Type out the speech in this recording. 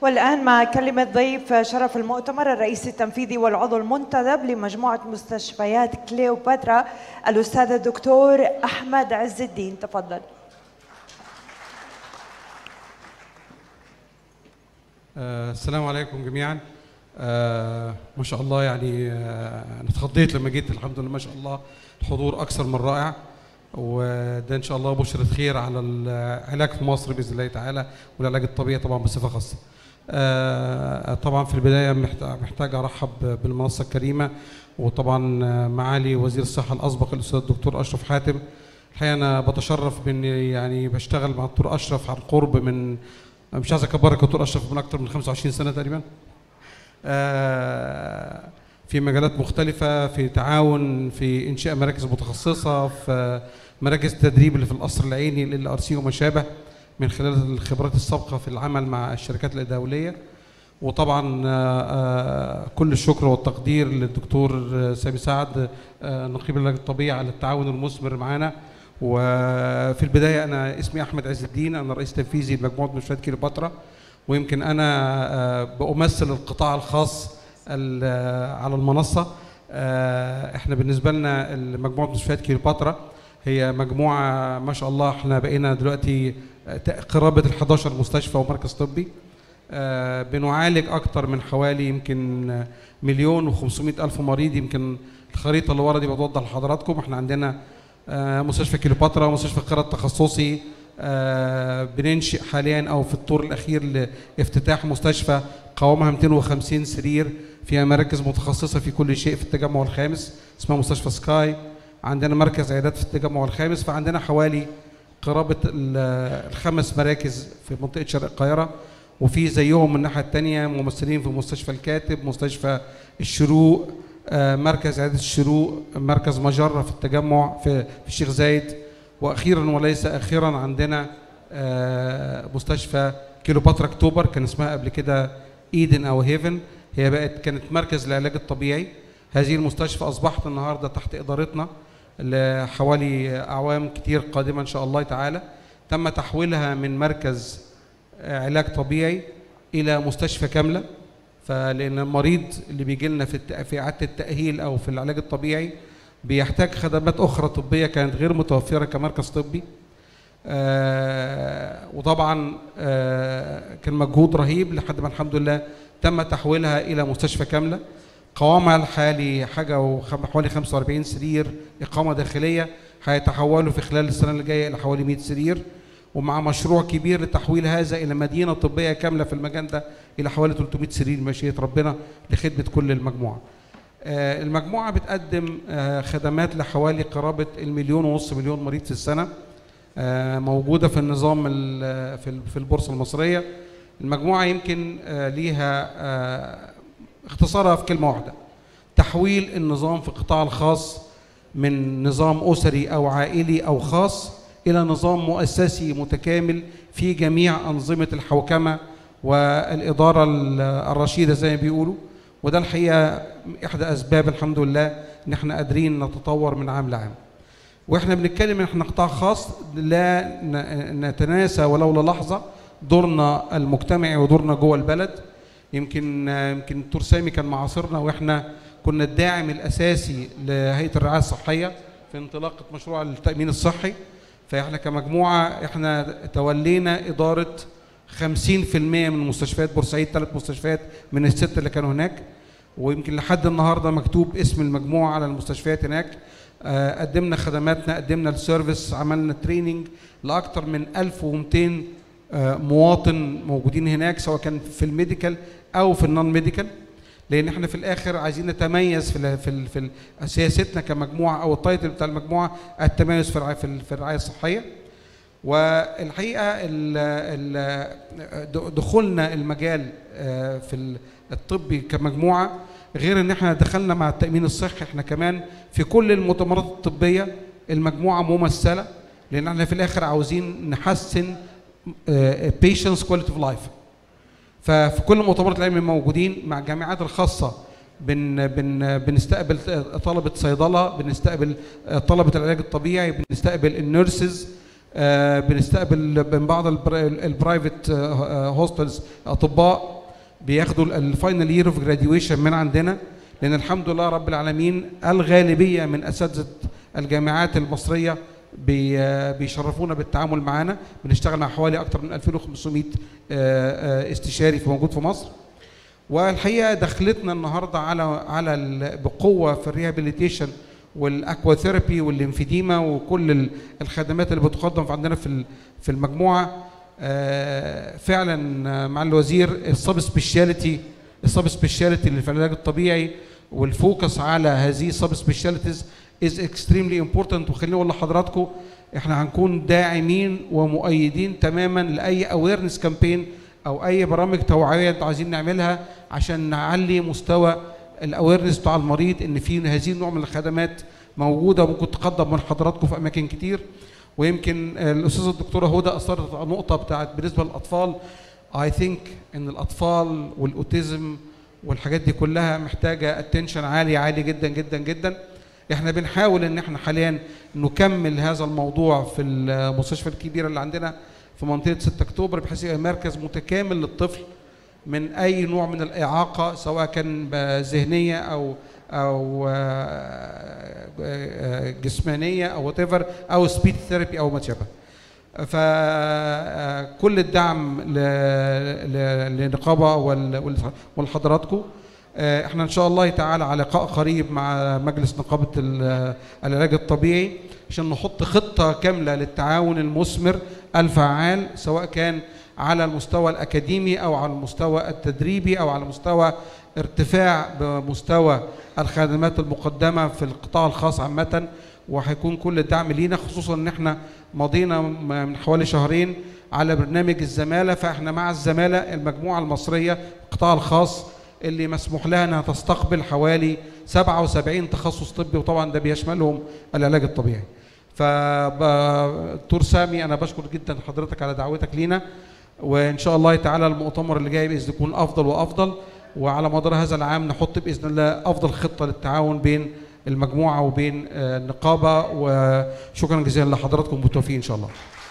والآن مع كلمة ضيف شرف المؤتمر الرئيس التنفيذي والعضو المنتدب لمجموعة مستشفيات كليوباترا الأستاذ الدكتور أحمد عز الدين. تفضل. السلام عليكم جميعا. ما شاء الله، يعني انا اتخضيت لما جيت. الحمد لله ما شاء الله الحضور اكثر من رائع، وده ان شاء الله بشرة خير على العلاج في مصر باذن الله تعالى، والعلاج الطبيعي طبعا بصفه خاصه. طبعا في البدايه محتاج ارحب بالمنصه الكريمه، وطبعا معالي وزير الصحه الاسبق الاستاذ الدكتور اشرف حاتم. الحقيقه انا بتشرف باني يعني بشتغل مع الدكتور اشرف عن قرب من، مش عايز اكبرك يا دكتور اشرف، من اكثر من 25 سنه تقريبا، في مجالات مختلفة، في تعاون في إنشاء مراكز متخصصة، في مراكز التدريب اللي في القصر العيني LRC وما شابه، من خلال الخبرات السابقة في العمل مع الشركات الدولية. وطبعا كل الشكر والتقدير للدكتور سامي سعد نقيب العلاج الطبيعي على التعاون المثمر معنا. وفي البداية أنا اسمي أحمد عز الدين، أنا رئيس تنفيذي لمجموعة مستشفيات كليوباترا، ويمكن أنا بأمثل القطاع الخاص على المنصة. احنا بالنسبة لنا مجموعة مستشفيات كليوباترا هي مجموعة ما شاء الله، احنا بقينا دلوقتي قرابة 11 مستشفى ومركز طبي. بنعالج أكتر من حوالي يمكن 1,500,000 مريض. يمكن الخريطة اللي ورا دي بتوضح لحضراتكم. احنا عندنا مستشفى كليوباترا ومستشفى القاهرة التخصصي، بننشئ حاليا او في الطور الاخير لافتتاح مستشفى قوامها 250 سرير فيها مراكز متخصصه في كل شيء في التجمع الخامس، اسمها مستشفى سكاي. عندنا مركز عيادات في التجمع الخامس، فعندنا حوالي قرابه الخمس مراكز في منطقه شرق القاهره، وفي زيهم من الناحيه الثانيه ممثلين في مستشفى الكاتب، مستشفى الشروق، مركز عياده الشروق، مركز مجره في التجمع في الشيخ زايد، واخيرا وليس اخيرا عندنا مستشفى كليوباترا اكتوبر، كان اسمها قبل كده ايدن او هيفن، هي كانت مركز للعلاج الطبيعي. هذه المستشفى اصبحت النهارده تحت ادارتنا لحوالي اعوام كتير قادمه ان شاء الله تعالى. تم تحويلها من مركز علاج طبيعي الى مستشفى كامله، فلان المريض اللي بيجي لنا في اعاده التاهيل او في العلاج الطبيعي بيحتاج خدمات أخرى طبية كانت غير متوفرة كمركز طبي. وطبعا كان مجهود رهيب لحد ما الحمد لله تم تحويلها إلى مستشفى كاملة. قوامها الحالي حوالي 45 سرير إقامة داخلية، هيتحولوا في خلال السنة اللي جاية إلى حوالي 100 سرير، ومع مشروع كبير لتحويل هذا إلى مدينة طبية كاملة في المكان ده إلى حوالي 300 سرير مشيئة ربنا لخدمة كل المجموعة. المجموعة بتقدم خدمات لحوالي قرابة 1,500,000 مريض في السنة، موجودة في النظام في البورصة المصرية. المجموعة يمكن ليها اختصارها في كلمة واحدة: تحويل النظام في القطاع الخاص من نظام أسري أو عائلي أو خاص إلى نظام مؤسسي متكامل في جميع أنظمة الحوكمة والإدارة الرشيدة زي ما بيقولوا. وده الحقيقة إحدى أسباب الحمد لله إن إحنا قادرين نتطور من عام لعام. وإحنا بنتكلم إن إحنا قطاع خاص، لا نتناسى ولو للحظة دورنا المجتمعي ودورنا جوه البلد. يمكن الدكتور سامي كان معاصرنا، وإحنا كنا الداعم الأساسي لهيئة الرعاية الصحية في انطلاقة مشروع التأمين الصحي. فإحنا كمجموعة إحنا تولينا إدارة 50% من مستشفيات بورسعيد، 3 مستشفيات من ال6 اللي كانوا هناك، ويمكن لحد النهارده مكتوب اسم المجموعه على المستشفيات هناك. قدمنا خدماتنا، قدمنا السيرفيس، عملنا تريننج لاكثر من 1200 مواطن موجودين هناك، سواء كان في الميديكال او في النون ميديكال، لان احنا في الاخر عايزين نتميز في سياستنا كمجموعه، او التايتل بتاع المجموعه التميز في الرعايه الصحيه. والحقيقه دخولنا المجال في الطبي كمجموعه، غير ان احنا دخلنا مع التامين الصحي، احنا كمان في كل المؤتمرات الطبيه المجموعه ممثله، لان احنا في الاخر عاوزين نحسن patients quality of life. ففي كل مؤتمرات العلم موجودين مع الجامعات الخاصه، بنستقبل طلبه صيدله، بنستقبل طلبه العلاج الطبيعي، بنستقبل النيرسز، بنستقبل من بعض البرايفت هوستلز اطباء، بياخدوا الفاينل يير اوف جراديويشن من عندنا، لان الحمد لله رب العالمين الغالبيه من اساتذه الجامعات المصريه بيشرفونا بالتعامل معانا. بنشتغل مع حوالي اكثر من 2500 استشاري موجود في مصر. والحقيقه دخلتنا النهارده على بقوه في الريهابيليتيشن والاكواثيرابي والليمفيديما وكل الخدمات اللي بتقدم عندنا في المجموعه. فعلا مع الوزير السب سبيشاليتي اللي في العلاج الطبيعي والفوكس على هذه السب سبيشاليتيز از اكستريملي امبورتنت. وخليني اقول لحضراتكم احنا هنكون داعمين ومؤيدين تماما لاي اويرنس كامبين او اي برامج توعويه انتوا عايزين نعملها عشان نعلي مستوى الاويرنس بتاع المريض ان في هذه النوع من الخدمات موجوده وممكن تقدم من حضراتكم في اماكن كتير. ويمكن الاستاذه الدكتوره هدى اثرت على النقطه بتاعت بالنسبه للاطفال. اي ثينك ان الاطفال والاوتيزم والحاجات دي كلها محتاجه اتنشن عالي جدا جدا جدا. احنا بنحاول ان احنا حاليا نكمل هذا الموضوع في المستشفى الكبيره اللي عندنا في منطقه 6 اكتوبر بحيث يبقى مركز متكامل للطفل من اي نوع من الاعاقه سواء كان ذهنيه او جسمانيه او وات ايفر او سبيتش ثيرابي او ما شابه. فكل الدعم للنقابه ولحضراتكم. احنا ان شاء الله تعالى على لقاء قريب مع مجلس نقابه العلاج الطبيعي عشان نحط خطه كامله للتعاون المثمر الفعال سواء كان على المستوى الاكاديمي او على المستوى التدريبي او على مستوى ارتفاع بمستوى الخدمات المقدمه في القطاع الخاص عامه. وهيكون كل الدعم لينا، خصوصا ان احنا مضينا من حوالي شهرين على برنامج الزماله. فاحنا مع الزماله المجموعه المصريه القطاع الخاص اللي مسموح لها انها تستقبل حوالي 77 تخصص طبي، وطبعا ده بيشملهم العلاج الطبيعي. فدكتور سامي انا بشكر جدا حضرتك على دعوتك لينا، وان شاء الله تعالى المؤتمر اللي جاي باذن يكون افضل وافضل، وعلى مدار هذا العام نحط باذن الله افضل خطه للتعاون بين المجموعه وبين النقابه. وشكرا جزيلا لحضراتكم، بالتوفيق ان شاء الله.